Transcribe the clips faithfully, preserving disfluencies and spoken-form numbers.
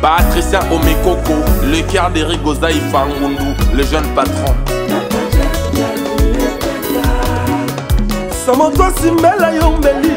Patricia Omekoko, le cœur d'Eric Gozaï Fangundu, le jeune patron. Samoto Simbela Yombeli,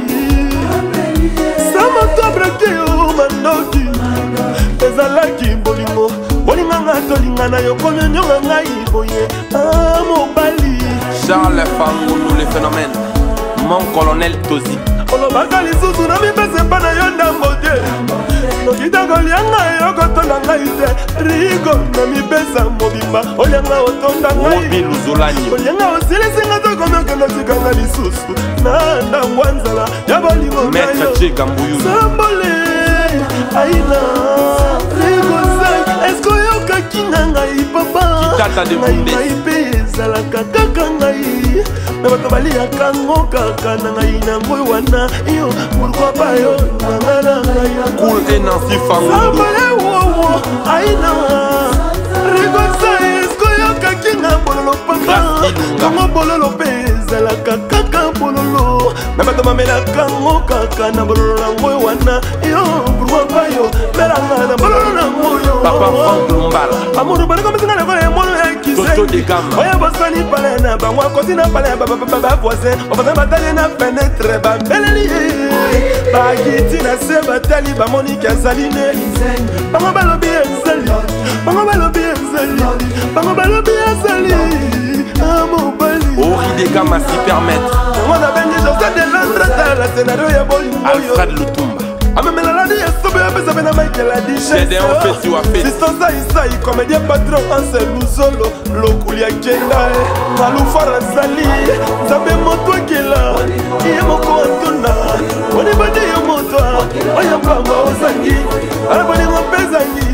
Samoto Brakeo Mandoki, Ezalaki Bolimo, Bolinganga Tolingana Yokonya Nyonga Iboye, Amobali. Charles Fangundu, le phénomène, mon colonel Tozi. Olobaka lisusu na mipese mpa na yo ndambote nokitaka olianga yokotonda ngai te rigo na mipesa mobimba olianga otonda ngai olianga osilisinga tokomi okenda tikanga lisusu na ndangwa nzala ya bolingo nayo sambole aina rigo sai esko oyokaki na ngai papa ngai mpe ezalaka kaka ngai na bato baliaka ngo kaka na ngai na ngoi wana yo pourquoi pas yo nangana ngai cool et Nancy Fangundu sambale wowo aina rigosa esko yokaki na bololo papa kongo bololo mpe ezalaka kaka bololo na bato bamelaka ngo kaka na bololo na ngoi wana yo pourquoi pas yo melanga na bololo na ngoyo Papa Franck Lumbala amuru baleko misinga na koye mono ya Toto de Gama oya bosani pale na bango akosi na pale ya bavoisin bavoisin batali na fenetre bambeleli bakiti na se batali bamoniki azali ne bango balobi ezali bango balobi ezali bango balobi ezali amobali Ori de Gama si permettre yango na bengi josé de londres tala scénario ya bolingo Alfred Lutumba amemelala di esobe ya pesa pena Michael Adisha Gédéon Fesi wa Fesi Sisto Isai comédien patron Ansel Luzolo Lokuli ya Kenda Ngalufara Zali Zabe moto kela Iye moko antuna Wani bade yo moto Oya mbamba ozangi Arabani ngopezangi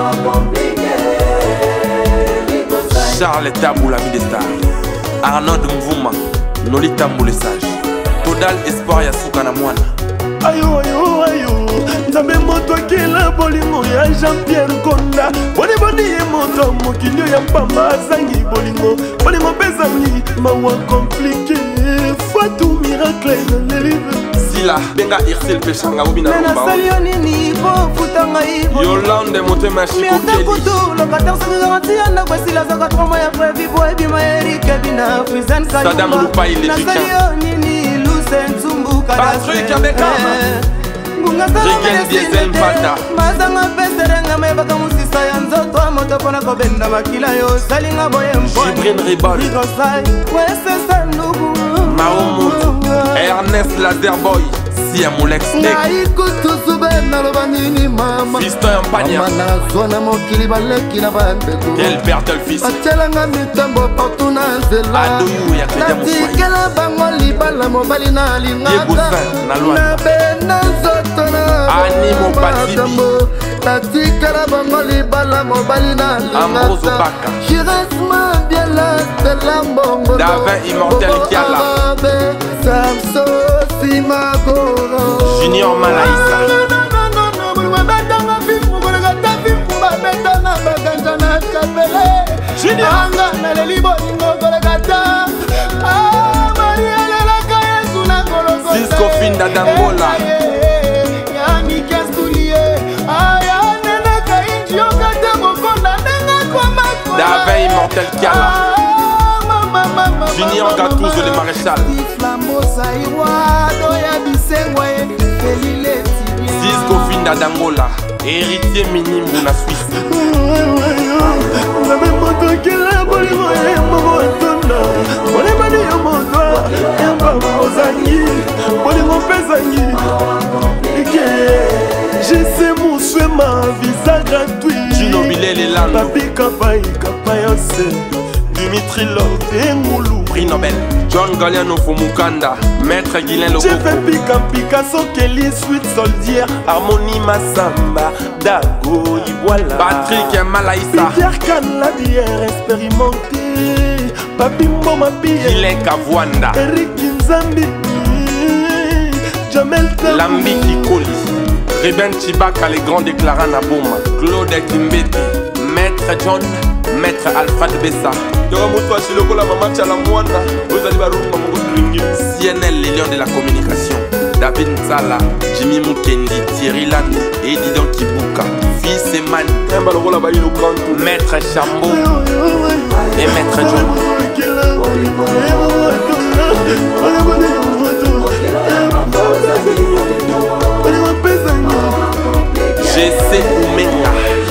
Charles Tabou, l'ami des stars Arnaud Mvouma Nolita Moulessage Total Espoir Yasuka na mwana ayo ayo ayo nzambe moto akela bolingo ya Jean-Pierre Konda boni boni ye moto mokili ya mpamba azangi bolingo bolingo bezangi mawa komplike Fatou miracle na lelive Sila benga Irsel Pechanga obina lumba nasali yo nini po futanga ibo Yolande motema shikokeli kutu lokateur se garantie anda kwa sila zaka trois mois après vivo et bima Eric Bina Frizan Kalumba Sadam Lupai l'Égyptien nasali yo nini Nzumbuka Patrick Abekama Regen Diesel Mbata Mazanga peserenga mebaka musisa ya nzoto moto pona kobenda makila yo salinga boye mponi Jibril Ribol Rigosai Wese Sandugu Maomout Ernest Lazerboy Sia Moulex na ikutu sube na lobanini mama Fiston Yampania Mama na zona mokili baleki na bandeko Quel Bertel fils Atelanga mitambo partout na nzela Adouyou ya Kledia Moussoui Natikela bango libala mobali na lingaka Na bena zoto na Animo Patibi Natikela bango libala mobali na Ambroso Baka Chiresma biela de la mbongo Davin Immortel Kiala Samso Simagoro Junior Malaïsa Cisco Finda d'Angola Davin Immortel Kiala Junior Gatouzo le maréchal Cisco Finda d'Angola Héritier Minimbu na Suisse Nzambe moto kela bolingo ya moko atonda Boni bani yo moto ya mbamba ozangi bolingo pezangi Ike Jesse Moussouema visa gratuit Gino Bilele Lando Papi Kapai Kapayase Dimitri Love Engulu Prix Nobel John Galliano Fumukanda Maître Guilain Lokoko J'ai fait Pika Picasso Kelly Sweet Soldier Harmonie Massamba Dago Iwala Patrick Malaïsa Pierre Can la bière expérimentée Papi Mboma Pierre Guilain Kavwanda Eric Nzambi Jamel Tamou Lambi Kikoli Reben Chibaka les grands déclarants na Boma Claude Kimbete Maître John Maître Alfred Bessa C N L, les lions de la communication David Nzala, Jimmy Mukendi, Thierry Lando et Didon Kibuka Fils et Man, Maître Chambo et Maître John. Jesse Oumenga.